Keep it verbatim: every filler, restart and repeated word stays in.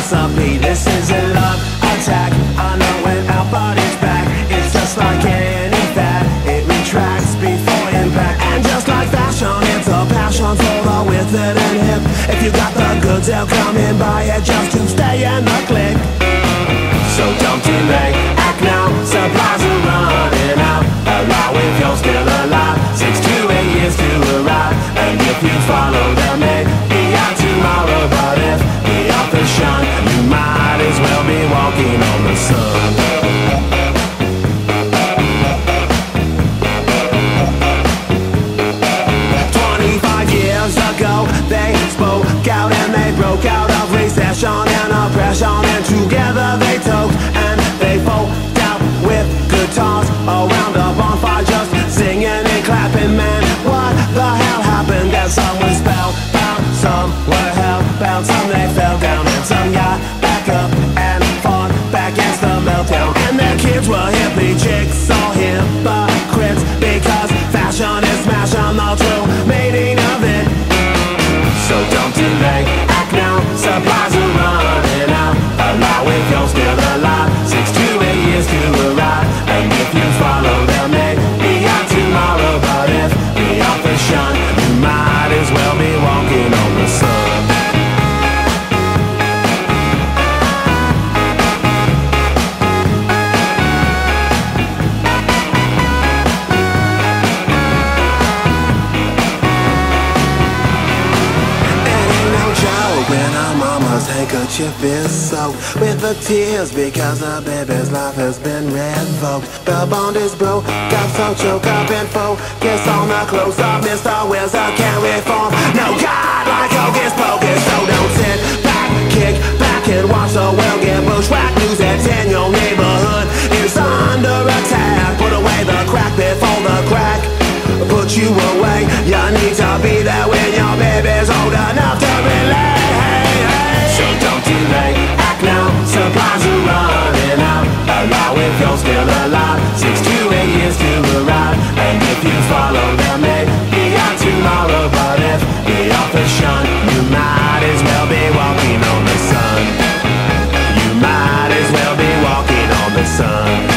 recipe. This is a love attack. I know when our body's back, it's just like any fad. It retracts before impact. And just like fashion, it's a passion for the withered and hip. If you got the goods, they'll come and buy it just to stay in the clique. So don't delay, act now, supplies are running out. Allow if you're still alive, six to eight years to arrive. And if you follow them, may be out tomorrow. But if the authors shine, you might as well be walking on the sun. Twenty-five years ago, they spoke out and they broke out of recession and oppression. And together they talked and they folk out with guitars around a bonfire, just singing and clapping. Man, what the hell happened? That some were spellbound, some were hellbound, some they fell down, and some got back up and fought back against the meltdown. And their kids were hippie chicks or hypocrites, because fashion is smashing the true meaning of it. So don't delay, act now, supplies are running out. Allow if you're still alive, six to eight years to arrive. And if you follow them, may be out tomorrow. But if the authors shine, you might as well be walking on the sun. When our mama's handkerchief is soaked with the tears because the baby's life has been revoked. The bond is broke, got so choked up and focus on the close up. Mister Wizard can't reform. No God like Hocus Pocus. So don't sit back, kick back and watch the world get bushwhacked. News that's in your neighborhood is under attack. Put away the crack before the crack put you away. You need to be there when your baby's old enough to relate. So don't delay, act now, supplies are running out. Allow if you're still alive, six to eight years to arrive. And if you follow them, may be out tomorrow. But if the authors shine, you might as well be walking on the sun. You might as well be walking on the sun.